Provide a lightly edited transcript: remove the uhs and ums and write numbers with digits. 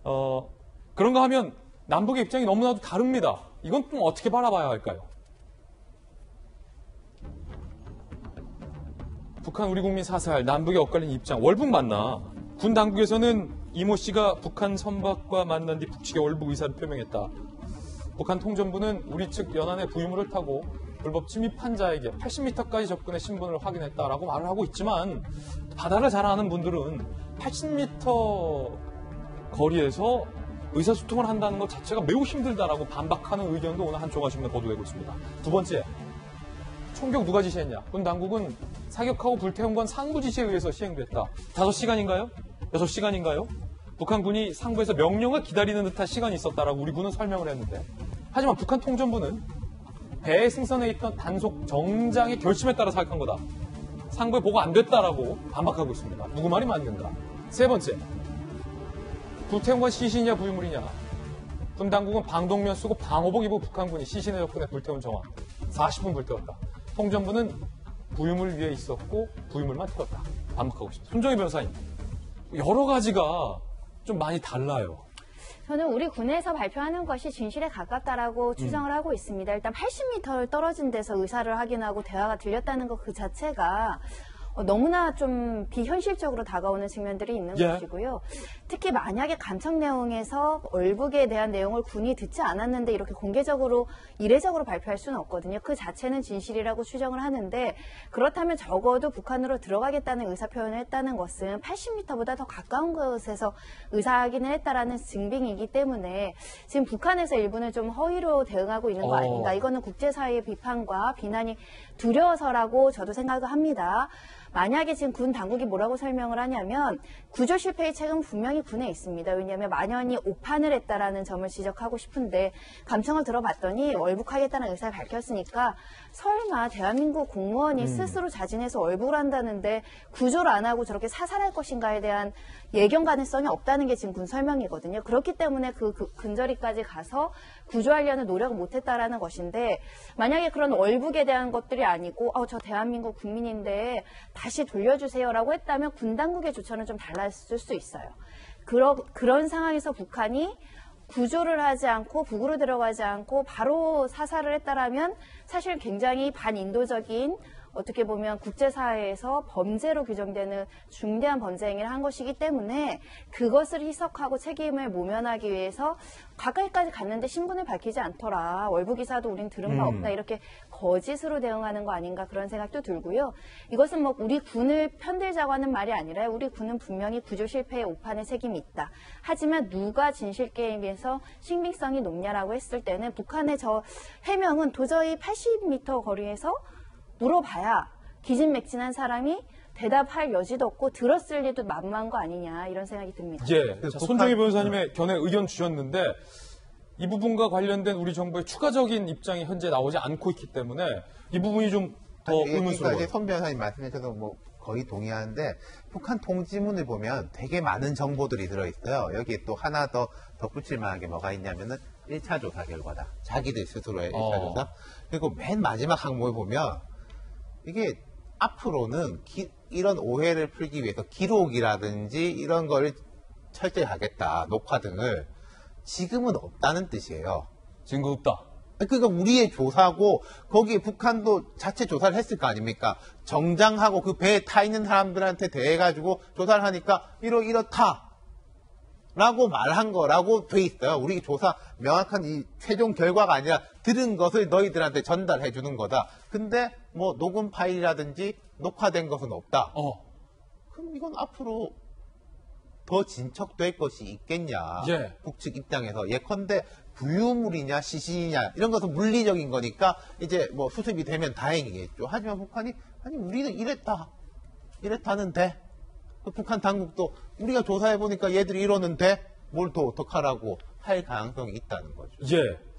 그런가 하면 남북의 입장이 너무나도 다릅니다. 이건 좀 어떻게 바라봐야 할까요? 북한 우리 국민 사살, 남북의 엇갈린 입장, 월북 맞나? 군 당국에서는 이모 씨가 북한 선박과 만난 뒤 북측에 월북 의사를 표명했다. 북한 통전부는 우리 측 연안의 부유물을 타고 불법 침입한 자에게 80m까지 접근해 신분을 확인했다라고 말을 하고 있지만 바다를 잘 아는 분들은 80m 거리에서 의사소통을 한다는 것 자체가 매우 힘들다라고 반박하는 의견도 오늘 한 조가신문에 보도되고 있습니다. 두 번째, 총격 누가 지시했냐? 군 당국은 사격하고 불태운 건 상부 지시에 의해서 시행됐다. 5시간인가요? 6시간인가요? 북한군이 상부에서 명령을 기다리는 듯한 시간이 있었다라고 우리 군은 설명을 했는데, 하지만 북한 통전부는 배에 승선해 있던 단속 정장의 결심에 따라 사격한 거다. 상부에 보고 안 됐다라고 반박하고 있습니다. 누구 말이 맞는가? 세 번째, 불태운 건 시신이냐 부유물이냐? 군 당국은 방독면 쓰고 방호복 입은 북한군이 시신의 접근에 불태운 정황. 40분 불태웠다. 통전부는 부유물 위에 있었고 부유물만 태웠다. 반박하고 있습니다. 손정희 변호사님, 여러 가지가 좀 많이 달라요. 저는 우리 군에서 발표하는 것이 진실에 가깝다라고 추정을 하고 있습니다. 일단 80m를 떨어진 데서 의사를 확인하고 대화가 들렸다는 것 그 자체가 너무나 좀 비현실적으로 다가오는 측면들이 있는 것이고요. 특히 만약에 감청 내용에서 월북에 대한 내용을 군이 듣지 않았는데 이렇게 공개적으로 이례적으로 발표할 수는 없거든요. 그 자체는 진실이라고 추정을 하는데, 그렇다면 적어도 북한으로 들어가겠다는 의사표현을 했다는 것은 80m보다 더 가까운 곳에서 의사확인을 했다라는 증빙이기 때문에 지금 북한에서 일부는 좀 허위로 대응하고 있는 거 아닌가. 이거는 국제사회의 비판과 비난이 두려워서라고 저도 생각을 합니다. 만약에 지금 군 당국이 뭐라고 설명을 하냐면 구조 실패의 책은 분명히 군에 있습니다. 왜냐하면 만연히 오판을 했다라는 점을 지적하고 싶은데, 감청을 들어봤더니 월북하겠다는 의사를 밝혔으니까 설마 대한민국 공무원이 스스로 자진해서 월북을 한다는데 구조를 안 하고 저렇게 사살할 것인가에 대한 예견 가능성이 없다는 게 지금 군 설명이거든요. 그렇기 때문에 그 근저리까지 가서 구조하려는 노력을 못했다라는 것인데, 만약에 그런 월북에 대한 것들이 아니고 저 대한민국 국민인데 다시 돌려주세요라고 했다면 군 당국의 조처는 좀 달랐을 수 있어요. 그런 상황에서 북한이 구조를 하지 않고 북으로 들어가지 않고 바로 사살을 했다라면 사실 굉장히 반인도적인, 어떻게 보면 국제사회에서 범죄로 규정되는 중대한 범죄 행위를 한 것이기 때문에 그것을 희석하고 책임을 모면하기 위해서 가까이까지 갔는데 신분을 밝히지 않더라. 월북이사도 우린 들은 바 없다. 이렇게 거짓으로 대응하는 거 아닌가, 그런 생각도 들고요. 이것은 뭐 우리 군을 편들자고 하는 말이 아니라 우리 군은 분명히 구조 실패의 오판의 책임이 있다. 하지만 누가 진실게임에서 신빙성이 높냐라고 했을 때는 북한의 저 해명은 도저히 80m 거리에서 물어봐야 기진맥진한 사람이 대답할 여지도 없고 들었을 리도 만만한 거 아니냐, 이런 생각이 듭니다. 예, 손정희 변호사님의 견해 의견 주셨는데, 이 부분과 관련된 우리 정부의 추가적인 입장이 현재 나오지 않고 있기 때문에 이 부분이 좀 더 의문스러워요. 그러니까 손 변호사님 말씀하셔도 뭐 거의 동의하는데, 북한 통지문을 보면 되게 많은 정보들이 들어있어요. 여기에 또 하나 더 덧붙일 만한 게 뭐가 있냐면은 1차 조사 결과다. 자기들 스스로의 1차 조사. 그리고 맨 마지막 항목에 보면 이게 앞으로는 이런 오해를 풀기 위해서 기록이라든지 이런 걸 철저히 하겠다. 녹화 등을. 지금은 없다는 뜻이에요. 증거 없다. 그러니까 우리의 조사고 거기에 북한도 자체 조사를 했을 거 아닙니까? 정장하고 그 배에 타 있는 사람들한테 대해가지고 조사를 하니까 이렇다 라고 말한 거라고 돼 있어요. 우리 조사 명확한 이 최종 결과가 아니라 들은 것을 너희들한테 전달해 주는 거다. 근데 뭐 녹음 파일이라든지 녹화된 것은 없다. 그럼 이건 앞으로 더 진척될 것이 있겠냐. 예. 북측 입장에서. 예컨대 부유물이냐 시신이냐 이런 것은 물리적인 거니까 이제 뭐 수습이 되면 다행이겠죠. 하지만 북한이 아니 우리는 이랬다는데, 북한 당국도 우리가 조사해보니까 얘들이 이러는데 뭘 더 어떡하라고 할 가능성이 있다는 거죠. 예.